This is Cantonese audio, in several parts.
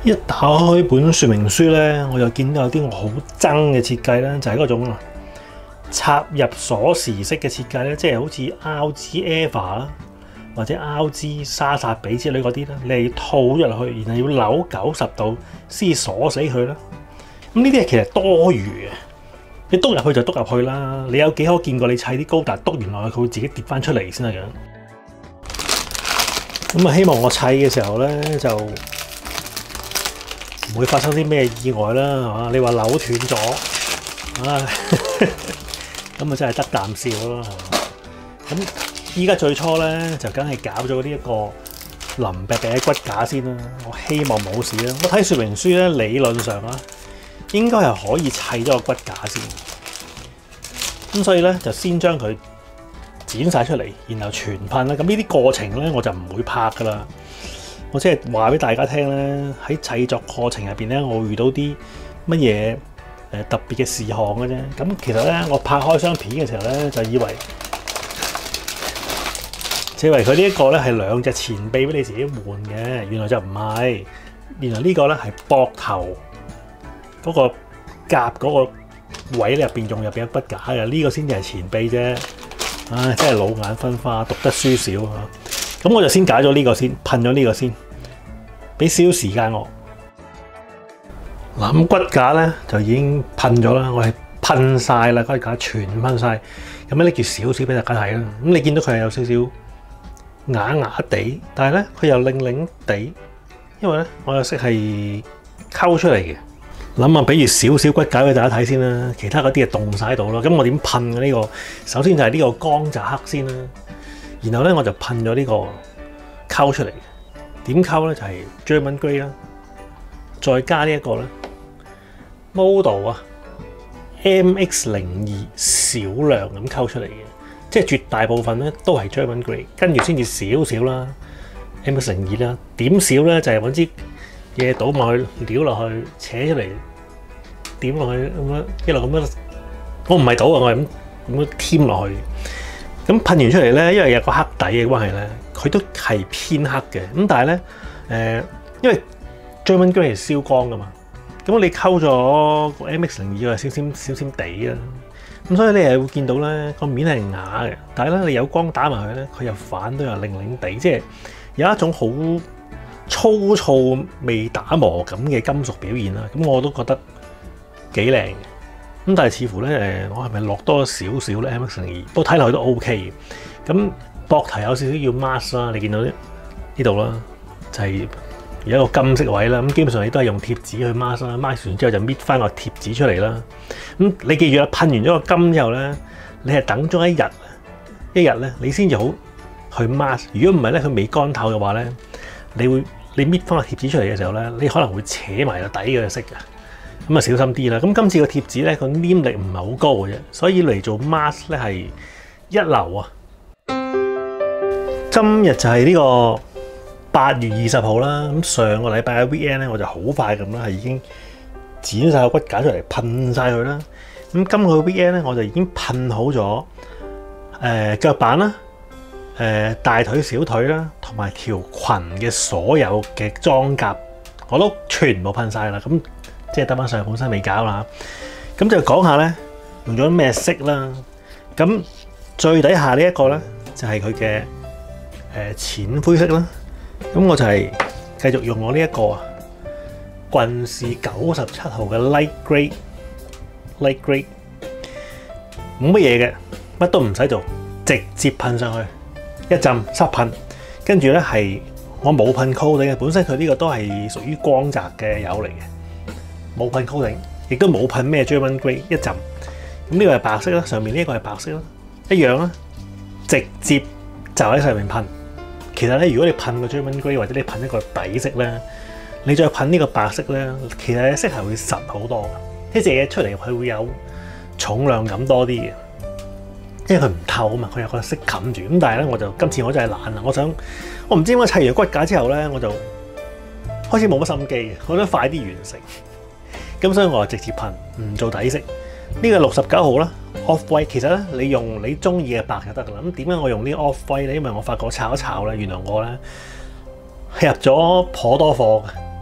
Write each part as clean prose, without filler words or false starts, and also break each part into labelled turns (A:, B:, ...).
A: 一打開本說明書咧，我就見到有啲我好憎嘅設計咧，就係嗰種插入鎖匙式嘅設計咧，即係好似 RG Eva 啦，或者 RG 莎莎比之類嗰啲咧，你套咗落去，然後要扭90度先鎖死佢啦。咁呢啲係其實多餘嘅，你篤入去就篤入去啦。你有幾可見過你砌啲高達篤完落去，佢會自己跌翻出嚟先係嘅。咁啊，希望我砌嘅時候咧就唔會發生啲咩意外啦，係嘛？你話扭斷咗，唉，咁啊真係得啖笑咯，係嘛？咁依家最初咧就梗係搞咗呢一個腍白嘅骨架先啦。我希望冇事啦。我睇說明書咧，理論上啦應該係可以砌咗個骨架先。咁所以咧就先將佢剪晒出嚟，然後全噴啦。咁呢啲過程咧我就唔會拍噶啦。我即係話俾大家聽咧，喺製作過程入邊咧，我遇到啲乜嘢特別嘅事項嘅啫。咁其實咧，我拍開張片嘅時候咧，就以為佢呢一個咧係兩隻前臂俾你自己換嘅，原來就唔係。原來呢個咧係膊頭嗰個夾嗰個位入邊仲入邊有骨架嘅，呢個先至係前臂啫。唉，真係老眼昏花，讀得書少啊！咁我就先解咗呢個先，噴咗呢個先，俾少少時間我。嗱，咁骨架咧就已經噴咗啦，我係噴晒啦，骨架全噴晒。咁咧，搦住少少俾大家睇啦。咁你見到佢係有少少啞啞地，但係咧佢又擰擰地，因為咧我又識係溝出嚟嘅。諗啊，比如少少骨架俾大家睇先啦，其他嗰啲就凍晒喺度啦。咁我點噴嘅呢個？首先就係呢個光澤黑先啦。然後咧我就噴咗呢個溝出嚟，點溝咧就係 German Grey 啦，再加呢一個咧 Model 啊 MX-02少量咁溝出嚟嘅，即係絕大部分咧都係 German Grey， 跟住先至少少啦 MX-02啦，點少咧就係揾支嘢倒落去，撩落去，扯出嚟，點落去咁樣一路咁樣，我唔係倒啊，我係咁樣添落去。咁噴完出嚟咧，因為有個黑底嘅關係咧，佢都係偏黑嘅。咁但係咧，因為 German Grey 係燒光噶嘛，咁你溝咗個 MX-02又係閃閃地啦。咁所以你係會見到咧個面係啞嘅，但係咧你有光打埋去咧，佢又反到又擰擰地，即係有一種好粗糙未打磨咁嘅金屬表現啦。咁我都覺得幾靚嘅。咁但係似乎咧，我係咪落多少少咧 MX-02？不過睇落去都 OK 嘅。咁膊頭有少少要 mask 啦，你見到呢度啦，就係有一個金色位啦。咁基本上你都係用貼紙去 mask 啦，mask 完之後就搣翻個貼紙出嚟啦。咁你記住啦，噴完咗個金之後咧，你係等咗一日咧，你先至好去 mask。如果唔係咧，佢未乾透嘅話咧，你搣翻個貼紙出嚟嘅時候咧，你可能會扯埋個底嘅色嘅。咁啊，小心啲啦！咁今次個貼紙咧，個黏力唔係好高嘅啫，所以嚟做 mask 咧係一流啊！今日就係呢個8月20號啦。咁上個禮拜嘅 weekend 咧，我就好快咁啦，係已經剪晒個骨架出嚟，噴晒佢啦。咁今個 weekend 咧，我就已經噴好咗腳板啦、大腿、小腿啦，同埋條裙嘅所有嘅裝甲，我都全部噴晒啦。咁即係得翻上半身未搞啦，咁就講下咧用咗咩色啦。咁最底下呢一個咧就係佢嘅淺灰色啦。咁我就係繼續用我呢一個郡氏97號嘅 light grey，冇乜嘢嘅，乜都唔使做，直接噴上去，一浸濕噴。跟住咧係我冇噴 coating嘅，本身佢呢個都係屬於光澤嘅油嚟嘅。冇噴 coating， 亦都冇噴咩 German Grey 一浸。咁呢個係白色啦，上面呢個係白色啦，一樣啦，直接就喺上面噴。其實咧，如果你噴個 German Grey 或者你噴一個底色咧，你再噴呢個白色咧，其實色係會實好多嘅。呢隻嘢出嚟佢會有重量感多啲嘅，因為佢唔透啊嘛，佢有個色冚住。咁但係咧，今次我真係懶啦，我唔知點解砌完骨架之後咧，我就開始冇乜心機，我想快啲完成。咁所以我就直接噴，唔做底色。呢個69號啦 ，off white。其實咧，你用你中意嘅白就得噶啦。咁點解我用呢個 off white 咧？因為我發覺炒一炒咧，原來我咧係入咗頗多貨嘅。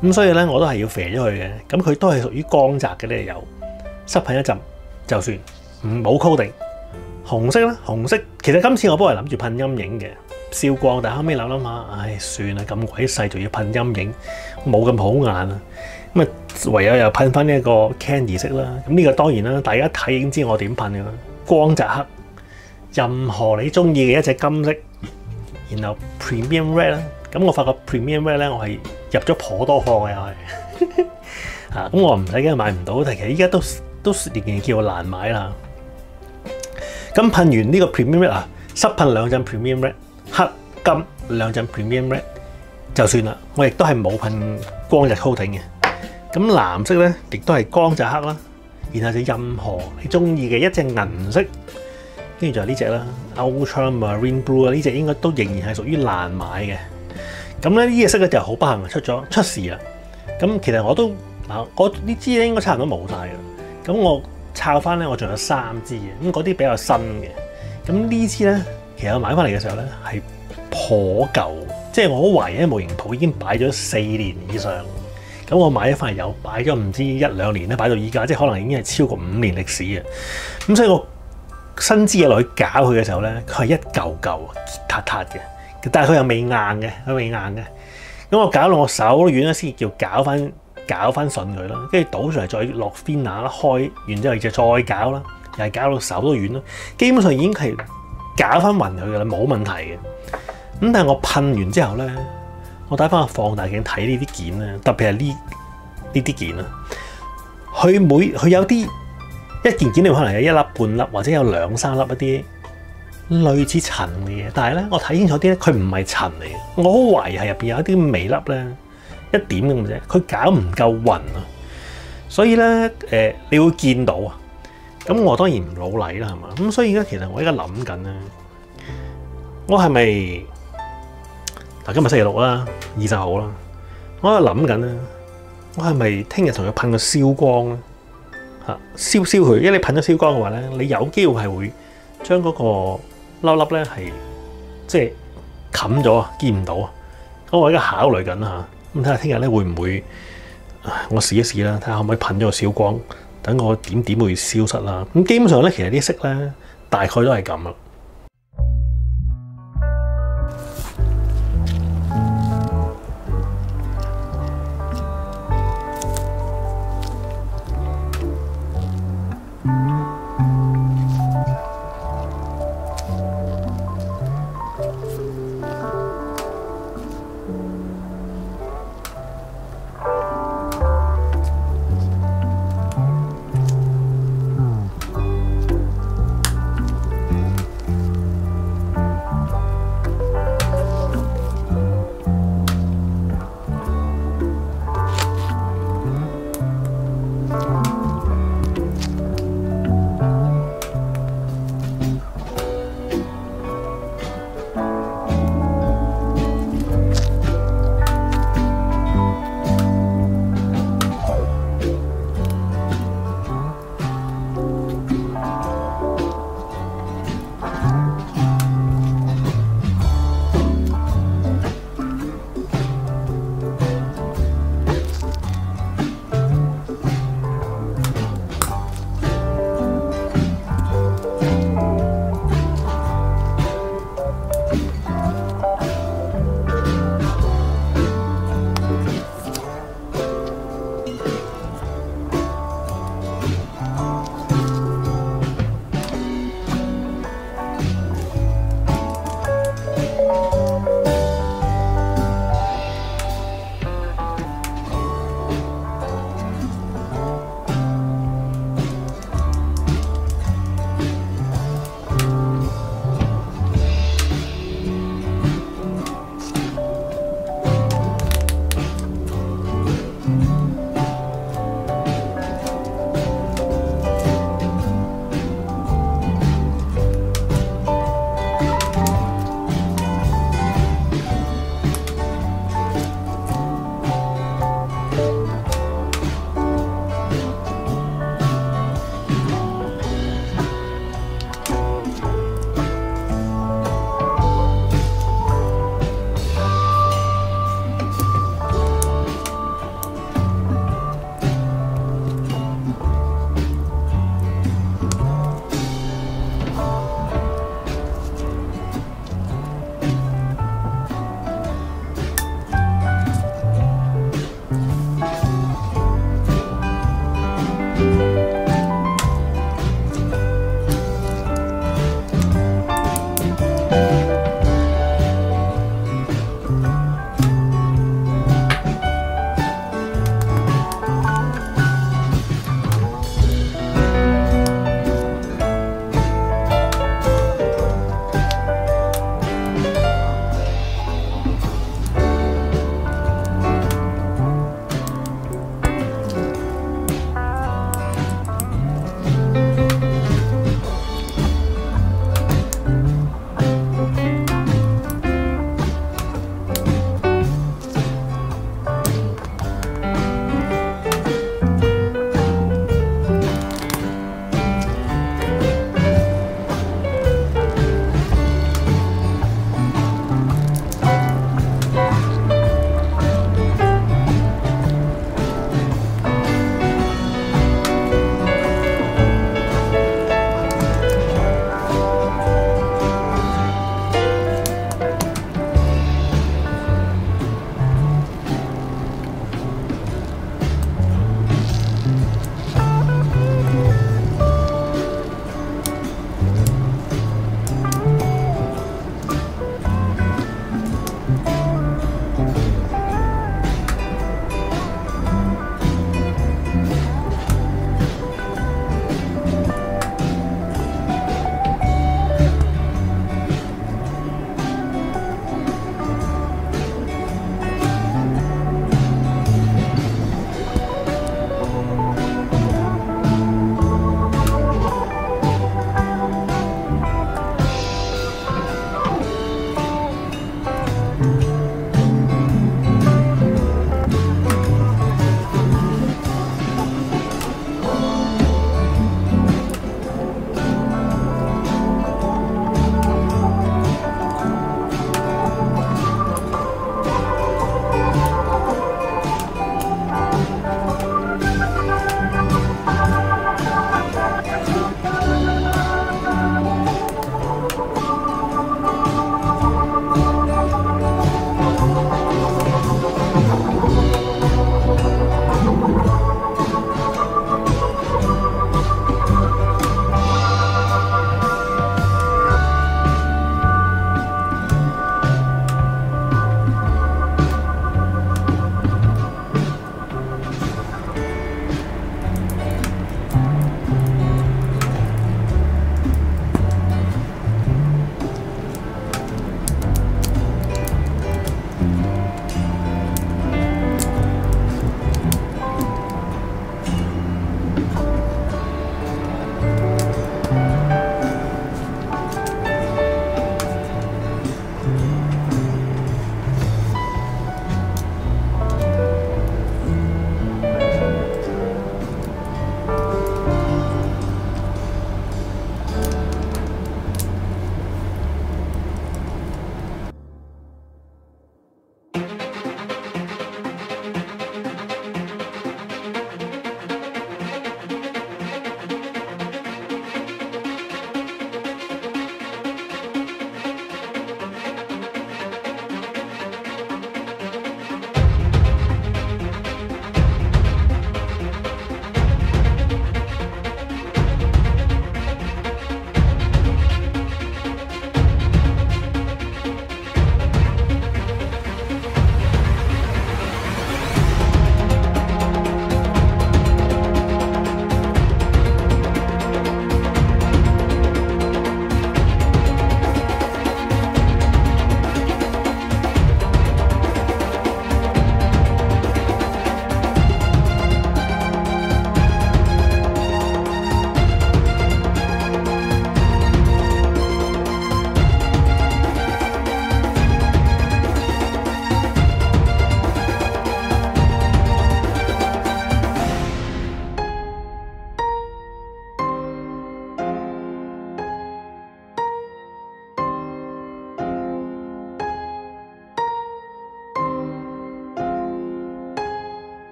A: 咁所以咧我都係要啡咗佢嘅。咁佢都係屬於光澤嘅咧，有濕噴一陣就算，冇 coating。紅色咧，紅色其實今次我幫係諗住噴陰影嘅燒光，但係後尾諗下，唉算啦，咁鬼細仲要噴陰影，冇咁好眼啊。咁啊唯有又噴翻呢一個 candy 色啦。咁呢個當然啦，大家睇已經知我點噴嘅啦，光澤黑，任何你中意嘅一隻金色，然後 premium red 啦。咁我發覺 premium red 咧，我係入咗頗多貨嘅又係，啊咁我唔使驚買唔到，但係其實依家都仍然叫難買啦。咁噴完呢個 premium red 啊，濕噴兩陣 premium red， 黑金兩陣 premium red 就算啦。我亦都係冇噴光澤 coating 嘅。咁藍色咧，亦都係光澤黑啦。然後就任何你中意嘅一隻銀色，跟住就係呢隻啦 ，Ultra Marine Blue 啊，呢隻應該都仍然係屬於難買嘅。咁咧呢隻色咧就好不幸出事啦。咁其實我都我呢支咧應該差唔多冇晒㗎。咁我抄翻咧，我仲有3支嘅，咁嗰啲比較新嘅。咁呢支咧，其實我買翻嚟嘅時候咧係頗舊，即係我好懷疑模型鋪已經擺咗4年以上。咁我買咗翻嚟有擺咗唔知1-2年咧，擺到依家，即係可能已經係超過5年歷史啊。咁所以我新支嘢落去搞佢嘅時候咧，佢係一嚿嚿結塌塌嘅，但係佢又未硬嘅，佢未硬嘅。咁我搞到我手都軟咧，先叫搞翻順佢啦，跟住倒上嚟再落 thinner 啦，開完之後就再搞啦，又係搞到手都軟啦。基本上已經係搞翻勻佢噶啦，冇問題嘅。咁但係我噴完之後咧，我戴翻個放大鏡睇呢啲件咧，特別係呢啲件啊，佢有啲一件件你可能有1粒半粒或者有2-3粒一啲類似塵嘅嘢，但係咧我睇清楚啲咧，佢唔係塵嚟嘅，我好懷疑係入邊有一啲微粒咧。一點咁啫，佢搞唔夠勻啊，所以咧你會見到啊。咁我當然唔老禮啦，係嘛？咁所以而家其實我而家諗緊咧，我係咪嗱今日星期6啦，20號啦，我喺度諗緊咧，我係咪聽日同佢噴個燒光咧？燒佢，因為你噴咗燒光嘅話咧，你有機會係會將嗰個粒粒咧係即係冚咗啊，見唔到啊。咁我而家考慮緊嚇。咁睇下聽日咧會唔會？我試一試啦，睇下可唔可以噴咗個燒光，等我點會消失啦。咁基本上咧，其實啲色咧大概都係咁啦。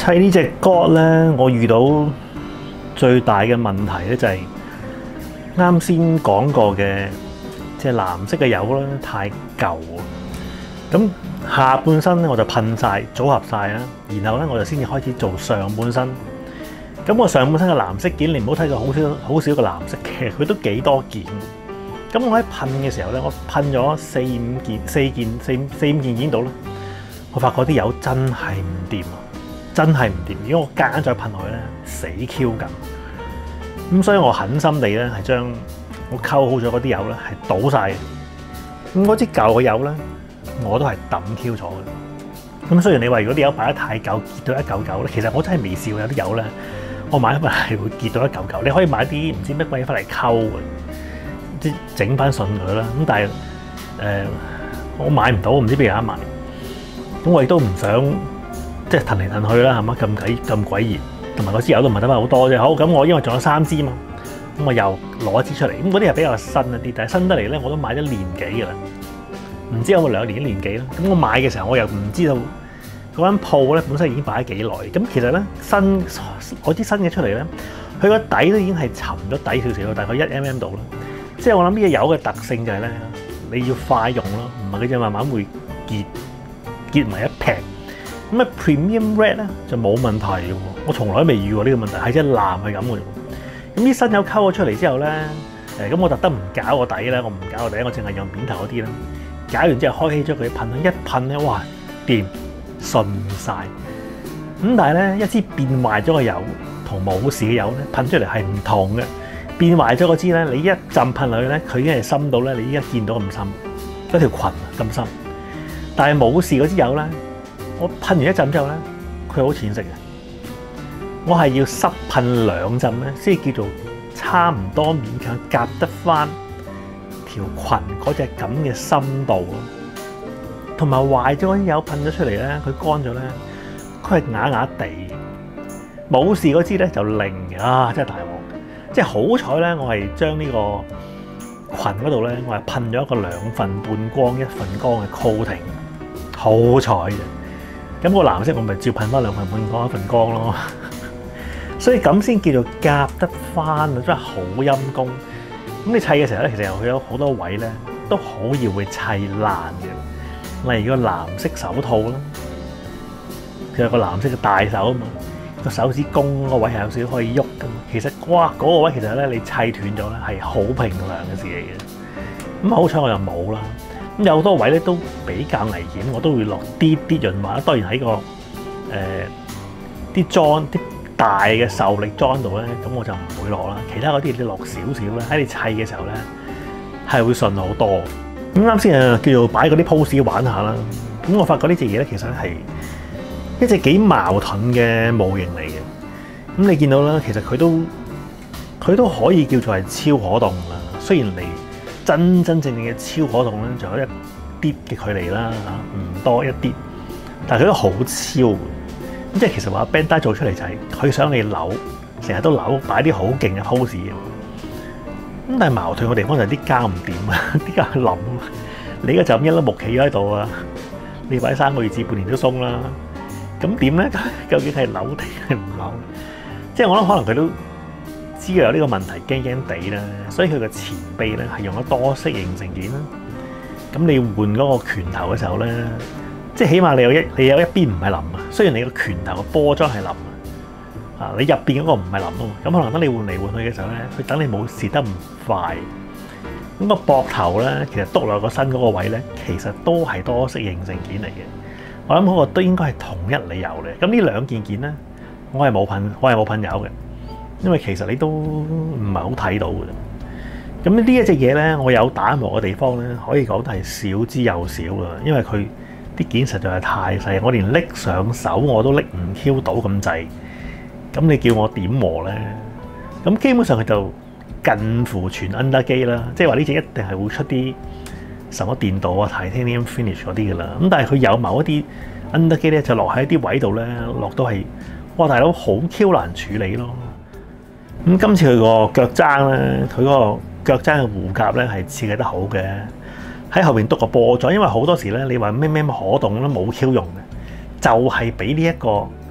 A: 砌呢隻 God 咧，我遇到最大嘅問題咧就係啱先講過嘅，即係藍色嘅油啦，太舊啊。咁下半身咧我就噴晒組合晒啦，然後咧我就先至開始做上半身。咁我上半身嘅藍色件，你唔好睇佢好少個藍色嘅，佢都幾多件。咁我喺噴嘅時候咧，我噴咗四五件到啦。我發覺啲油真係唔掂啊，真係唔掂。如果我夾硬再噴落去咧，死 Q 緊。咁所以我狠心地咧係將我溝好咗嗰啲油咧係倒晒嘅。咁嗰支舊嘅油咧，我都係抌 Q 咗嘅。咁雖然你話如果啲油擺得太舊，結到一嚿嚿咧，其實我真係未試過有啲油咧，我買翻係會結到一嚿嚿。你可以買啲唔知乜鬼嘢翻嚟溝嘅，即係整翻順佢啦。咁但係我買唔到，唔知邊有得買。咁我亦都唔想即係騰嚟騰去啦，係嘛？咁鬼熱，同埋嗰支油都唔係得翻好多啫。好，咁我因為仲有3支嘛，咁我又攞一支出嚟。咁嗰啲係比較新一啲，但係新得嚟咧，我都買咗年幾嘅啦。唔知有冇2年1年幾啦。咁我買嘅時候，我又唔知道嗰間鋪咧本身已經擺咗幾耐。咁其實咧我支新嘅出嚟咧，佢個底都已經係沉咗底少少，大概1mm 度啦。即係我諗呢隻油嘅特性就係咧，你要快用咯，唔係佢就慢慢會結埋一劈。咁啊 Premium Red 咧就冇問題嘅喎，我從來都未遇過呢個問題，係隻藍係咁嘅啫。咁啲新油溝咗出嚟之後咧，咁我特登唔搞個底咧，我唔搞個底，我淨係用扁頭嗰啲啦。搞完之後開起咗佢噴，一噴咧，哇掂順晒。咁但係咧，一支變壞咗嘅油同冇事嘅油咧噴出嚟係唔同嘅。變壞咗嗰支咧，你一浸噴落去咧，佢已經係深到咧，你依家見到咁深，嗰條裙咁深。但係冇事嗰支油咧，我噴完一浸之後咧，佢好淺色嘅。我係要濕噴2浸咧，先叫做差唔多勉強夾得翻條裙嗰隻咁嘅深度咯。同埋壞咗嗰啲油噴咗出嚟咧，佢乾咗咧，佢係啞啞地。冇事嗰支咧就靈嘅，啊真係大鑊！即係好彩咧，我係將呢個裙嗰度咧，我係噴咗一個2份半光1份光嘅 coating。好彩嘅，咁個藍色我咪照噴翻2份半光1份光咯，所以咁先叫做夾得翻啊！真係好陰功。咁你砌嘅時候咧，其實佢有好多位咧都好易會砌爛嘅。例如個藍色手套啦，佢有個藍色嘅大手啊嘛，個手指公個位係有少少可以喐噶嘛。其實哇嗰個位其實咧你砌斷咗咧係好平常嘅事嚟嘅。咁好彩我又冇啦。咁有好多位咧都比較危險，我都會落啲潤滑。當然喺個啲裝啲大嘅受力裝度咧，咁我就唔會落啦。其他嗰啲你落少少咧，喺你砌嘅時候咧係會順好多。咁啱先叫做擺嗰啲 pose 玩下啦。咁我發覺呢隻嘢咧其實係一隻幾矛盾嘅模型嚟嘅。咁你見到啦，其實佢都可以叫做係超可動啦。雖然你真正嘅超可動咧，仲有一啲嘅距離啦，唔多一啲，但係佢都好超嘅。咁即係其實話 Bandai 做出嚟就係佢想你扭，成日都扭，擺啲好勁嘅 pose 嘅。咁但係矛盾嘅地方就係啲膠唔掂啊，啲膠冧。你而家就咁一粒木企咗喺度啊，你擺3個月至半年都鬆啦。咁點咧？究竟係扭定係唔扭？即係我諗可能佢都知道有呢個問題，驚驚地啦，所以佢個前臂咧係用咗多色型成件啦。咁你換嗰個拳頭嘅時候咧，即係起碼你有一邊唔係腍啊。雖然你個拳頭個波裝係腍啊，你入邊嗰個唔係腍啊嘛。咁可能等你換嚟換去嘅時候咧，佢等你冇蝕得唔快。咁個膊頭咧，其實篤落個身嗰個位咧，其實都係多色型成件嚟嘅。我諗嗰個都應該係同一理由嚟。咁呢兩件咧，我係冇噴油嘅。因為其實你都唔係好睇到嘅，咁呢一隻嘢咧，我有打磨嘅地方咧，可以講係少之又少啦。因為佢啲件實在係太細，我連拎上手我都拎唔 Q 到咁滯。咁你叫我點磨咧？咁基本上佢就近乎全 under 機啦，即係話呢隻一定係會出啲什麼電鍍啊、titanium finish 嗰啲嘅啦。咁但係佢有某一啲 under 機咧，就落喺一啲位度咧，落到係哇大佬好 Q 難處理咯。咁今次佢個腳踭咧，佢嗰個腳踭嘅護甲咧係設計得好嘅，喺後邊篤個波狀，因為好多時咧你話咩可動都冇 Q 用嘅，就係俾呢一個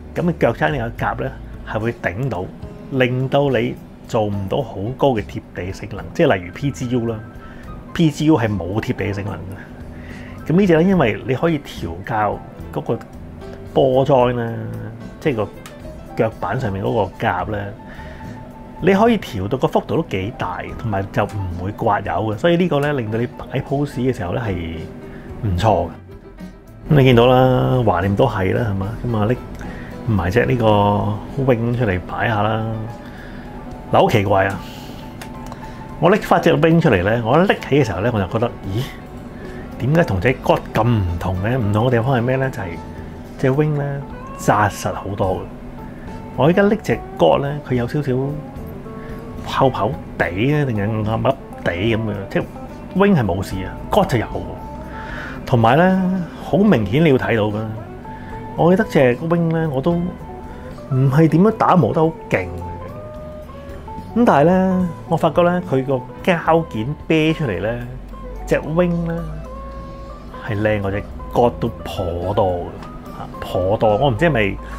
A: 咁嘅腳踭呢個夾咧係會頂到，令到你做唔到好高嘅貼地性能，即係例如 PGU 啦，PGU 係冇貼地性能嘅。咁呢隻咧，因為你可以調校嗰個波狀咧，即係個腳板上面嗰個夾咧，你可以調到個幅度都幾大，同埋就唔會刮油嘅，所以呢個咧令到你擺 pose 嘅時候咧係唔錯嘅。咁你見到啦，橫掂都係啦，係嘛？咁啊拎埋隻呢個 wing 出嚟擺下啦。嗱，好奇怪啊！我拎翻隻 wing 出嚟咧，我一拎起嘅時候咧，我就覺得，咦？點解同隻 God 咁唔同嘅？唔同嘅地方係咩咧？就係隻 wing 咧紮實好多嘅。我而家拎隻 God 咧，佢有少少泡泡地咧，定係噏噏地咁樣。即係 wing 係冇事啊 ，God 就有。同埋咧，好明顯你要睇到㗎。我記得隻 wing 咧，我都唔係點樣打磨得好勁。咁但係咧，我發覺咧，佢個膠件啤出嚟咧，隻 wing 咧係靚過隻 God 都頗多嘅，頗多。我唔知係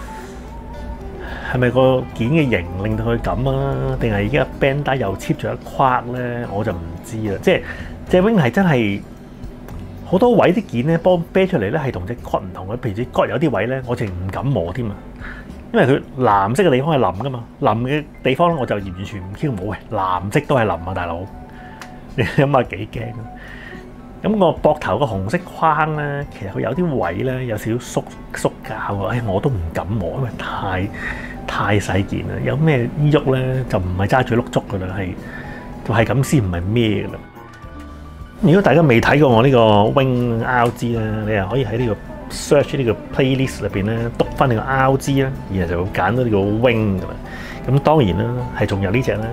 A: 咪個件嘅型令到佢咁啊？定係而家 band 帶又 cheap 咗一框咧？我就唔知啦。即係隻 wing 係真係好多位啲件咧，幫啤出嚟咧係同隻 God 唔同嘅。譬如隻 God 有啲位咧，我淨唔敢磨添啊！因為佢藍色嘅地方係腍噶嘛，腍嘅地方我就完全唔 Q 冇嘅，藍色都係腍啊，大佬，你諗下幾驚啊！咁個膊頭個紅色框咧，其實佢有啲位咧有少少縮膠喎，我都唔敢磨，因為太細件啦，有咩喐咧就唔係揸住碌竹噶啦，就係咁先唔係咩噶啦。如果大家未睇過我呢個 wing RG 咧，你又可以喺呢個 search 呢個 playlist 入邊咧，篤翻呢個 RG 啦，然後就會揀到呢個 wing 噶啦。咁當然啦，係仲有呢隻啦，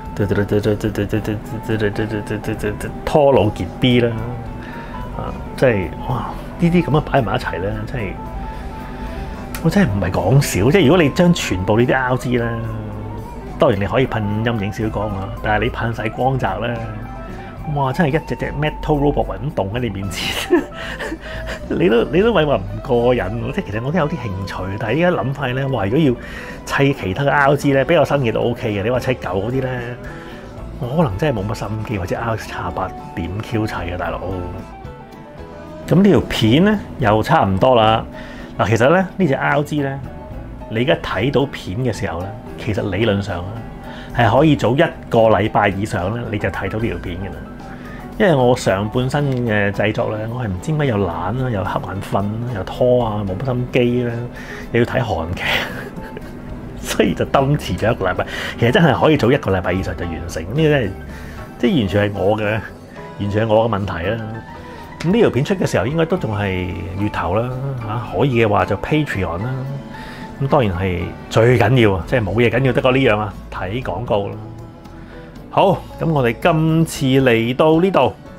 A: 拖老傑 B 啦，即係哇！呢啲咁樣擺埋一齊咧，我真係唔係講笑。即係如果你將全部呢啲 RG 咧，當然你可以噴陰影少光啊，但係你噴晒光澤咧。哇！真係一隻 metal robot 咁動喺你面前，你都咪話唔過癮喎！即係其實我都有啲興趣，但係依家諗翻咧，哇！如果要砌其他嘅 RG 咧，比較新嘅都 OK 嘅。你話砌舊嗰啲咧，我可能真係冇乜心機，或者 RX-78點 Q 砌嘅大佬。咁呢條片咧又差唔多啦。嗱，其實咧呢隻 RG 咧，你而家睇到片嘅時候咧，其實理論上咧係可以早1個禮拜以上咧，你就睇到呢條片嘅啦。因為我上半身嘅製作咧，我係唔知點解又懶啦，又瞌眼瞓啦，又拖啊，冇乜心機啦，又要睇韓劇，所以就遲咗1個禮拜。其實真係可以早1個禮拜以上就完成，呢個真係即係完全係我嘅問題啦。咁呢條片出嘅時候應該都仲係月頭啦，可以嘅話就 Patreon 啦。咁當然係最緊要啊，即係冇嘢緊要得過呢樣啊，睇廣告啦。好，咁我哋今次嚟到呢度。